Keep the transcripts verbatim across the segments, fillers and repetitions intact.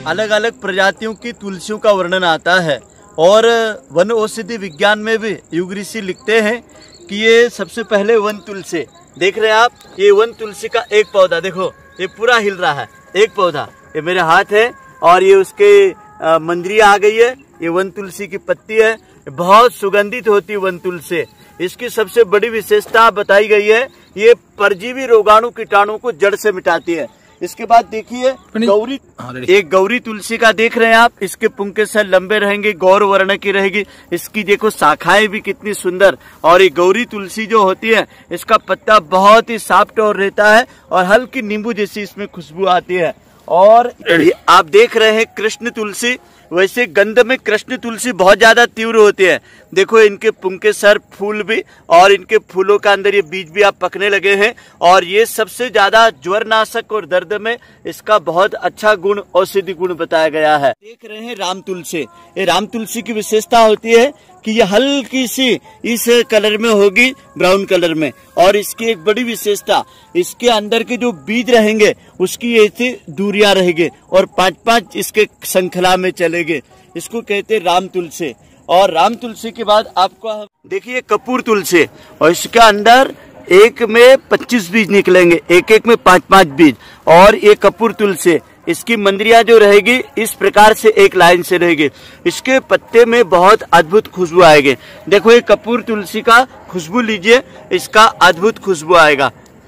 अलग अलग प्रजातियों की तुलसियों का वर्णन आता है और वन औषधि विज्ञान में भी युग ऋषि लिखते हैं कि ये सबसे पहले वन तुलसी, देख रहे हैं आप, ये वन तुलसी का एक पौधा देखो, ये पूरा हिल रहा है, एक पौधा, ये मेरे हाथ है और ये उसके मंजरियाँ आ गई है, ये वन तुलसी की पत्ती है, बहुत सुगंधित होती है वन तुलसी। इसकी सबसे बड़ी विशेषता बताई गई है, ये परजीवी रोगाणु कीटाणु को जड़ से मिटाती है। इसके बाद देखिए गौरी, एक गौरी तुलसी का देख रहे हैं आप, इसके पुंके से लंबे रहेंगे, गौर वर्ण की रहेगी, इसकी देखो शाखाएं भी कितनी सुंदर। और ये गौरी तुलसी जो होती है इसका पत्ता बहुत ही सॉफ्ट और रहता है और हल्की नींबू जैसी इसमें खुशबू आती है। और आप देख रहे हैं कृष्ण तुलसी, वैसे गंध में कृष्ण तुलसी बहुत ज्यादा तीव्र होती है। देखो इनके पुंके सर फूल भी और इनके फूलों का अंदर ये बीज भी आप पकने लगे हैं और ये सबसे ज्यादा ज्वर नाशक और दर्द में इसका बहुत अच्छा गुण, औषधि गुण बताया गया है। देख रहे हैं राम तुलसी, ये राम तुलसी की विशेषता होती है कि ये हल्की सी इस कलर में होगी, ब्राउन कलर में, और इसकी एक बड़ी विशेषता, इसके अंदर के जो बीज रहेंगे उसकी ऐसी दूरियां रहेगी और पांच पांच इसके श्रृंखला में चलेंगे। इसको कहते हैं राम तुलसी। और राम तुलसी के बाद आपको देखिए कपूर तुलसी, और इसके अंदर एक में पच्चीस बीज निकलेंगे, एक एक में पांच पांच बीज। और ये कपूर तुलसी, इसकी मंजरियां जो रहेगी इस प्रकार से एक लाइन से रहेगी, इसके पत्ते में बहुत अद्भुत खुशबू आएगी। देखो ये कपूर तुलसी का खुशबू लीजिए, इसका अद्भुत खुशबू आएगा,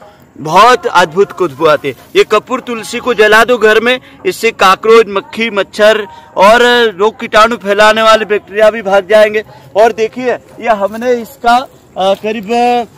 बहुत अद्भुत खुशबू आती है। ये कपूर तुलसी को जला दो घर में, इससे काकरोच, मक्खी, मच्छर और रोग कीटाणु फैलाने वाले बैक्टीरिया भी भाग जाएंगे। और देखिए ये हमने इसका करीब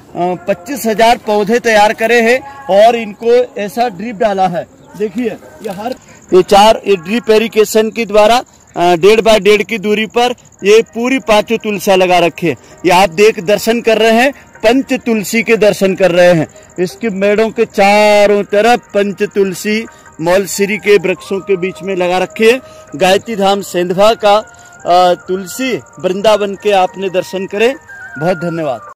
पच्चीस हजार पौधे तैयार करे हैं और इनको ऐसा ड्रिप डाला है। देखिए ये हर ये चार ये ड्रिप एरिगेशन के द्वारा डेढ़ बाय डेढ़ की दूरी पर ये पूरी पांचों तुलसियां लगा रखे। ये आप देख दर्शन कर रहे हैं, पंच तुलसी के दर्शन कर रहे हैं। इसके मेड़ों के चारों तरफ पंच तुलसी मौलसिरी के वृक्षों के बीच में लगा रखे है। गायत्री धाम सेंधवा का तुलसी वृंदावन के आपने दर्शन करे। बहुत धन्यवाद।